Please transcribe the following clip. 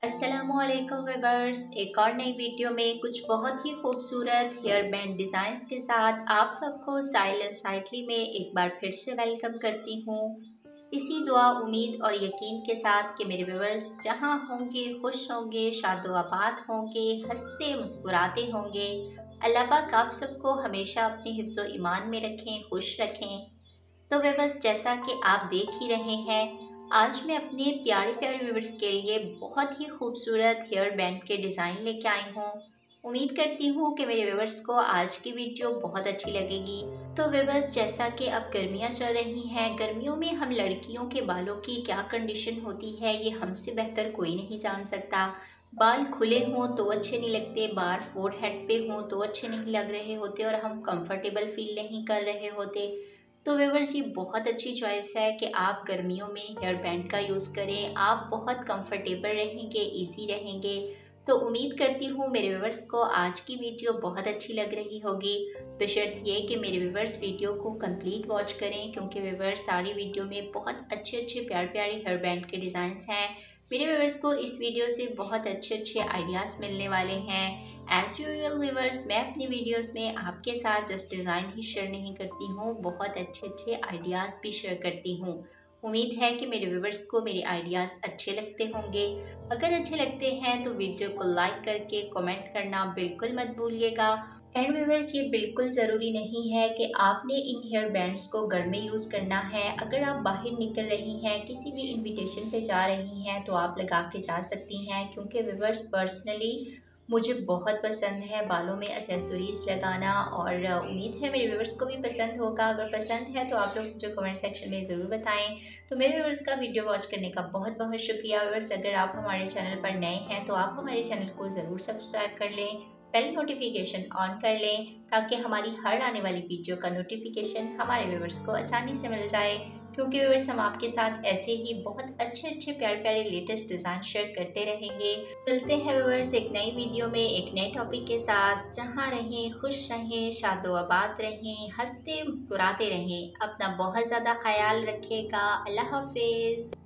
अस्सलामुअलैकुम व्यूअर्स, एक और नई वीडियो में कुछ बहुत ही खूबसूरत हेयर बैंड डिज़ाइंस के साथ आप सबको स्टाइल एंड साइटली में एक बार फिर से वेलकम करती हूँ। इसी दुआ, उम्मीद और यकीन के साथ कि मेरे व्यूअर्स जहाँ होंगे खुश होंगे, शादोआबाद होंगे, हंसते मुस्कुराते होंगे। अल्लाह पाक आप सबको हमेशा अपने हिफ्ज़ व ईमान में रखें, खुश रखें। तो व्यूअर्स, जैसा कि आप देख ही रहे हैं, आज मैं अपने प्यारे प्यारे व्यूअर्स के लिए बहुत ही खूबसूरत हेयर बैंड के डिज़ाइन लेके आई हूँ। उम्मीद करती हूँ कि मेरे व्यूअर्स को आज की वीडियो बहुत अच्छी लगेगी। तो व्यूअर्स, जैसा कि अब गर्मियाँ चल रही हैं, गर्मियों में हम लड़कियों के बालों की क्या कंडीशन होती है ये हमसे बेहतर कोई नहीं जान सकता। बाल खुले हों तो अच्छे नहीं लगते, बाल फोरहेड पे हों तो अच्छे नहीं लग रहे होते और हम कंफर्टेबल फील नहीं कर रहे होते। तो व्यूअर्स, ये बहुत अच्छी चॉइस है कि आप गर्मियों में हेयर बैंड का यूज़ करें। आप बहुत कंफर्टेबल रहेंगे, इजी रहेंगे। तो उम्मीद करती हूँ मेरे व्यूअर्स को आज की वीडियो बहुत अच्छी लग रही होगी। बशर्त ये कि मेरे व्यूअर्स वीडियो को कंप्लीट वॉच करें, क्योंकि व्यूअर्स सारी वीडियो में बहुत अच्छे अच्छे प्यारे प्यारे हेयर बैंड के डिज़ाइंस हैं। मेरे व्यूअर्स को इस वीडियो से बहुत अच्छे अच्छे आइडियाज़ मिलने वाले हैं। एज़ यूजुअल व्यूअर्स, मैं अपनी वीडियोस में आपके साथ जस्ट डिज़ाइन ही शेयर नहीं करती हूँ, बहुत अच्छे अच्छे आइडियाज़ भी शेयर करती हूँ। उम्मीद है कि मेरे व्यूअर्स को मेरे आइडियाज़ अच्छे लगते होंगे। अगर अच्छे लगते हैं तो वीडियो को लाइक करके कमेंट करना बिल्कुल मत भूलिएगा। एंड व्यूअर्स, ये बिल्कुल ज़रूरी नहीं है कि आपने इन हेयर बैंड्स को घर में यूज़ करना है। अगर आप बाहर निकल रही हैं, किसी भी इनविटेशन पे जा रही हैं, तो आप लगा के जा सकती हैं, क्योंकि व्यूअर्स पर्सनली मुझे बहुत पसंद है बालों में एक्सेसरीज़ लगाना और उम्मीद है मेरे व्यूअर्स को भी पसंद होगा। अगर पसंद है तो आप लोग मुझे कमेंट सेक्शन में ज़रूर बताएं। तो मेरे व्यूअर्स का वीडियो वॉच करने का बहुत बहुत शुक्रिया। व्यूअर्स, अगर आप हमारे चैनल पर नए हैं तो आप हमारे चैनल को ज़रूर सब्सक्राइब कर लें, बेल नोटिफिकेशन ऑन कर लें, ताकि हमारी हर आने वाली वीडियो का नोटिफिकेशन हमारे व्यूअर्स को आसानी से मिल जाए। क्योंकि व्यूअर्स, हम आपके साथ ऐसे ही बहुत अच्छे अच्छे प्यारे प्यारे लेटेस्ट डिज़ाइन शेयर करते रहेंगे। मिलते हैं व्यूअर्स एक नई वीडियो में एक नए टॉपिक के साथ। जहाँ रहें खुश रहें, शादोआबाद रहें, हंसते मुस्कुराते रहें। अपना बहुत ज़्यादा ख्याल रखिएगा। अल्लाह हाफिज़।